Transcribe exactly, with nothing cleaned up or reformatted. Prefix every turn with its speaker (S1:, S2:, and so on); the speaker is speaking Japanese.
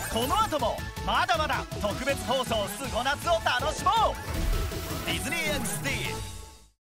S1: この後もまだまだ特別放送スゴ夏を楽しもう。